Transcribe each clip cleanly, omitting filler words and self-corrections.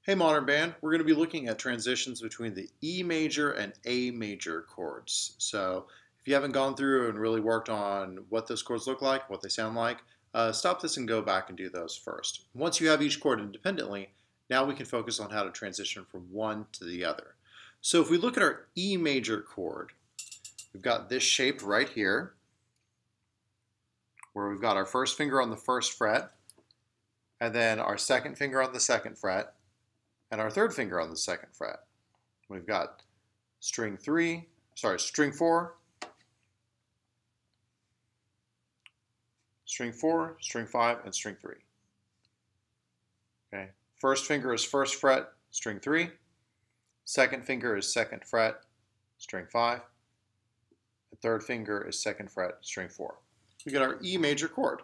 Hey Modern Band, we're going to be looking at transitions between the E major and A major chords. So if you haven't gone through and really worked on what those chords look like, what they sound like, stop this and go back and do those first. Once you have each chord independently, now we can focus on how to transition from one to the other. So if we look at our E major chord, we've got this shape right here, where we've got our first finger on the first fret, and then our second finger on the second fret, and our third finger on the second fret. We've got string 4, string 5, and string 3. Okay. First finger is first fret, string 3. Second finger is second fret, string 5. The third finger is second fret, string 4. We get our E major chord.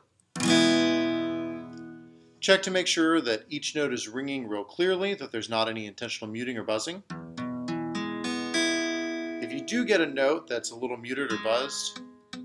Check to make sure that each note is ringing real clearly, that there's not any intentional muting or buzzing. If you do get a note that's a little muted or buzzed,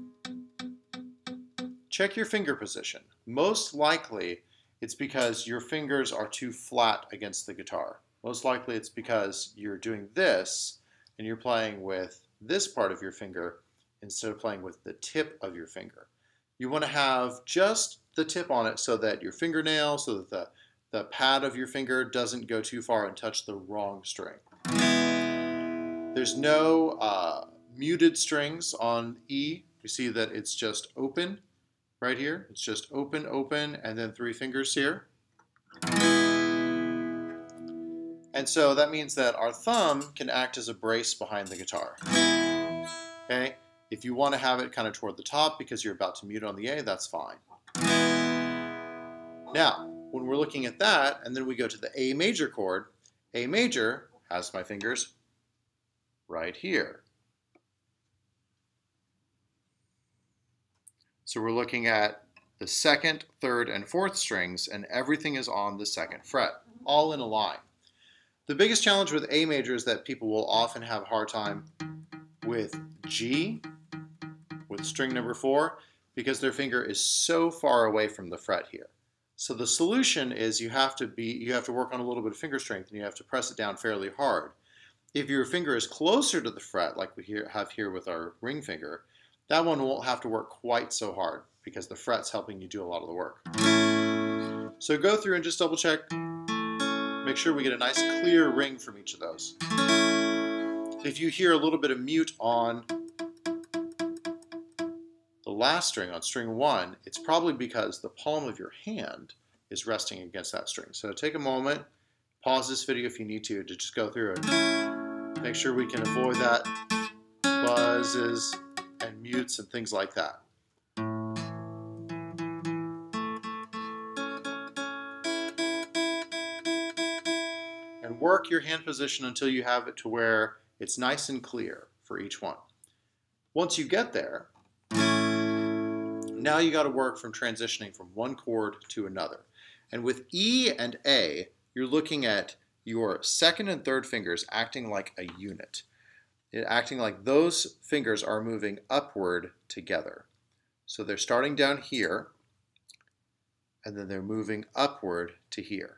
check your finger position. Most likely, it's because your fingers are too flat against the guitar. Most likely, it's because you're doing this and you're playing with this part of your finger instead of playing with the tip of your finger. You want to have just the tip on it so that your fingernail, so that the pad of your finger doesn't go too far and touch the wrong string. There's no muted strings on E. You see that it's just open right here. It's just open, open, and then 3 fingers here. And so that means that our thumb can act as a brace behind the guitar. Okay? If you want to have it kind of toward the top because you're about to mute on the A, that's fine. Now, when we're looking at that, and then we go to the A major chord, A major has my fingers right here. So we're looking at the second, third, and fourth strings, and everything is on the second fret, all in a line. The biggest challenge with A major is that people will often have a hard time with G, with string number 4, because their finger is so far away from the fret here. So the solution is you have to work on a little bit of finger strength and you have to press it down fairly hard. If your finger is closer to the fret, like we have here with our ring finger, that one won't have to work quite so hard because the fret's helping you do a lot of the work. So go through and just double check, make sure we get a nice clear ring from each of those. If you hear a little bit of mute on the last string, on string 1, it's probably because the palm of your hand is resting against that string. So take a moment, pause this video if you need to just go through it. Make sure we can avoid that buzzes and mutes and things like that. And work your hand position until you have it to where it's nice and clear for each one. Once you get there, now you got to work from transitioning from one chord to another. And with E and A, you're looking at your second and third fingers acting like a unit. Acting like those fingers are moving upward together. So they're starting down here, and then they're moving upward to here.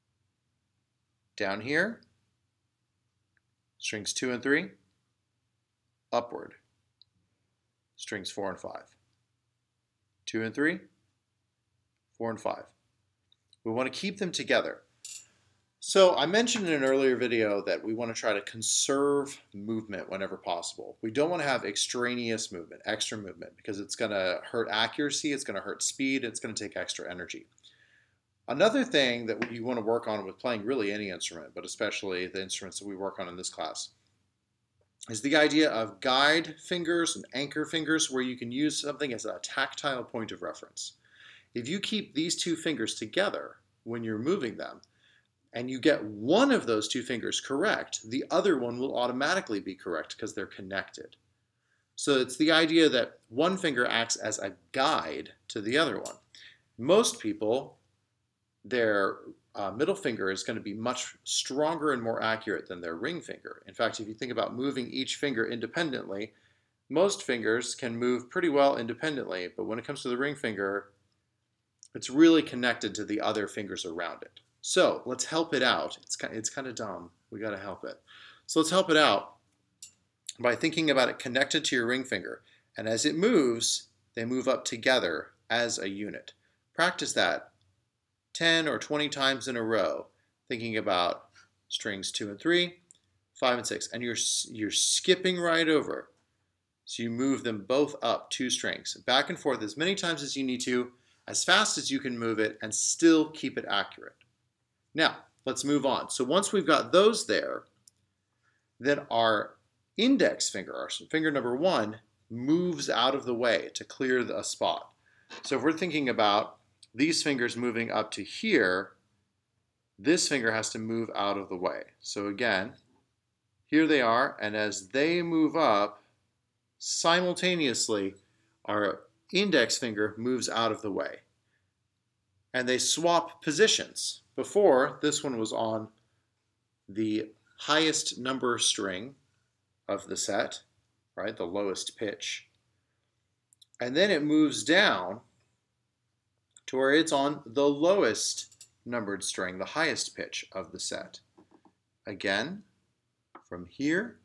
Down here, strings 2 and 3, upward. Strings 4 and 5. 2 and 3, 4 and 5. We want to keep them together. So I mentioned in an earlier video that we want to try to conserve movement whenever possible. We don't want to have extraneous movement, extra movement, because it's going to hurt accuracy, it's going to hurt speed, it's going to take extra energy. Another thing that you want to work on with playing really any instrument, but especially the instruments that we work on in this class, is the idea of guide fingers and anchor fingers where you can use something as a tactile point of reference. If you keep these 2 fingers together when you're moving them, and you get one of those 2 fingers correct, the other one will automatically be correct because they're connected. So it's the idea that one finger acts as a guide to the other one. Most people, their middle finger is going to be much stronger and more accurate than their ring finger. In fact, if you think about moving each finger independently, most fingers can move pretty well independently, but when it comes to the ring finger, it's really connected to the other fingers around it. So let's help it out. It's kind of dumb. We got to help it. So let's help it out by thinking about it connected to your ring finger. And as it moves, they move up together as a unit. Practice that 10 or 20 times in a row, thinking about strings 2 and 3, 5 and 6. And you're skipping right over. So you move them both up 2 strings, back and forth as many times as you need to, as fast as you can move it, and still keep it accurate. Now, let's move on. So once we've got those there, then our index finger, our finger number 1, moves out of the way to clear a spot. So if we're thinking about these fingers moving up to here, this finger has to move out of the way. So again, here they are, and as they move up, simultaneously, our index finger moves out of the way. And they swap positions. Before, this one was on the highest number string of the set, right, the lowest pitch. And then it moves down to where it's on the lowest numbered string, the highest pitch of the set. Again, from here,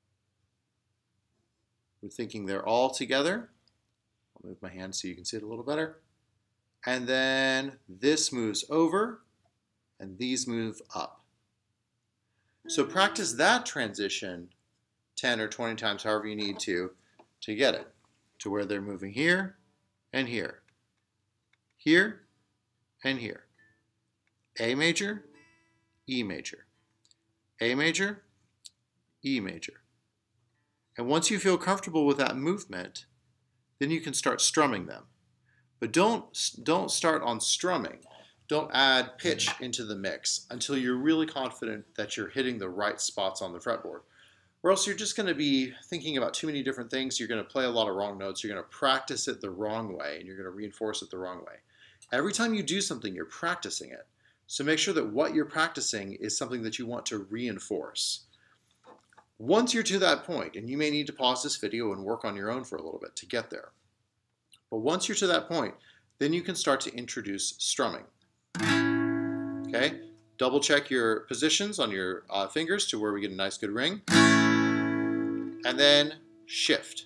we're thinking they're all together. I'll move my hand so you can see it a little better. And then this moves over, and these move up. So practice that transition 10 or 20 times, however you need to get it to where they're moving here and here, here and here. A major, E major, A major, E major. And once you feel comfortable with that movement, then you can start strumming them. But don't start on strumming. Don't add pitch into the mix until you're really confident that you're hitting the right spots on the fretboard. Or else you're just going to be thinking about too many different things. You're going to play a lot of wrong notes. You're going to practice it the wrong way, and you're going to reinforce it the wrong way. Every time you do something, you're practicing it. So make sure that what you're practicing is something that you want to reinforce. Once you're to that point, and you may need to pause this video and work on your own for a little bit to get there. But once you're to that point, then you can start to introduce strumming. Okay? Double check your positions on your fingers to where we get a nice good ring. And then shift.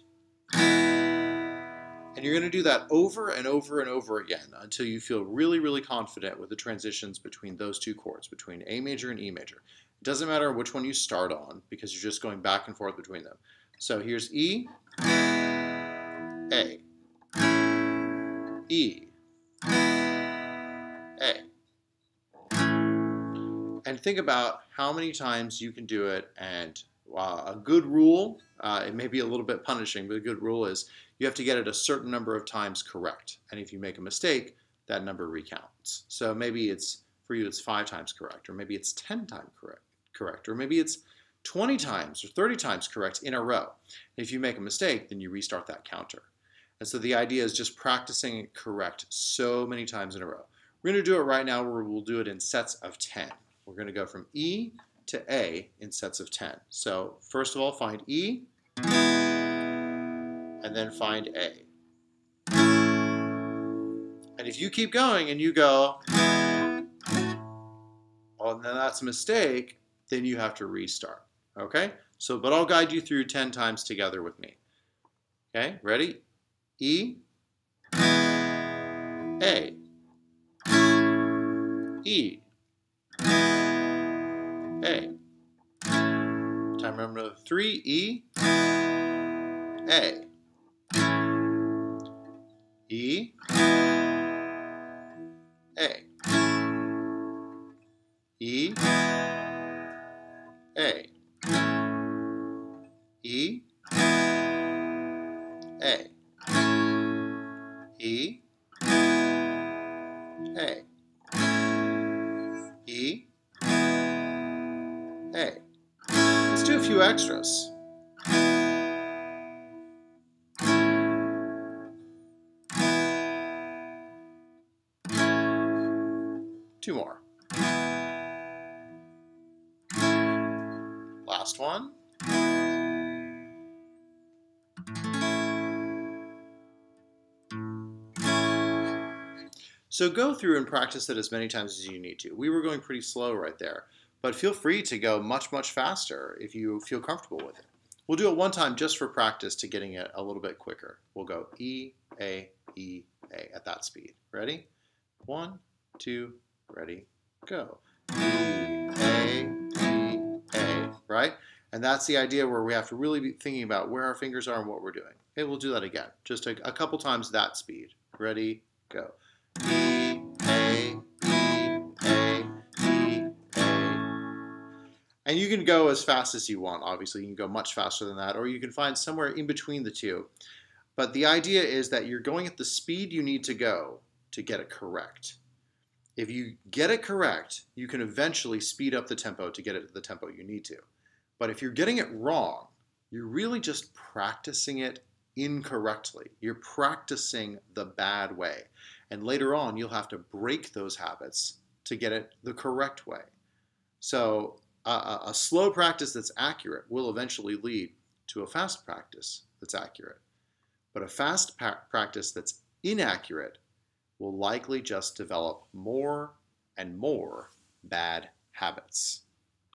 And you're going to do that over and over and over again until you feel really, really confident with the transitions between those two chords, between A major and E major. It doesn't matter which one you start on because you're just going back and forth between them. So here's E, A, E, A. And think about how many times you can do it. And a good rule, it may be a little bit punishing, but a good rule is you have to get it a certain number of times correct. And if you make a mistake, that number recounts. So maybe for you it's 5 times correct, or maybe it's 10 times correct, or maybe it's 20 times or 30 times correct in a row. If you make a mistake, then you restart that counter. And so the idea is just practicing it correct so many times in a row. We're going to do it right now where we'll do it in sets of 10. We're going to go from E to A in sets of 10. So first of all, find E, and then find A. And if you keep going and you go, oh, then that's a mistake, then you have to restart. Okay? So, but I'll guide you through 10 times together with me. Okay? Ready? E, A, E, A. Time number 3, E, A, E, A, E, A, E, A, E, A, E, A. Let's do a few extras. Two more. Last one. So go through and practice it as many times as you need to. We were going pretty slow right there, but feel free to go much, much faster if you feel comfortable with it. We'll do it one time just for practice to getting it a little bit quicker. We'll go E, A, at that speed. Ready? 1, 2, ready, go. E, A, right? And that's the idea where we have to really be thinking about where our fingers are and what we're doing. Okay, we'll do that again. Just a couple times that speed. Ready, go. E, A, E, A. And you can go as fast as you want, obviously. You can go much faster than that, or you can find somewhere in between the two. But the idea is that you're going at the speed you need to go to get it correct. If you get it correct, you can eventually speed up the tempo to get it to the tempo you need to. But if you're getting it wrong, you're really just practicing it incorrectly. You're practicing the bad way. And later on, you'll have to break those habits to get it the correct way. So a slow practice that's accurate will eventually lead to a fast practice that's accurate. But a fast practice that's inaccurate will likely just develop more and more bad habits.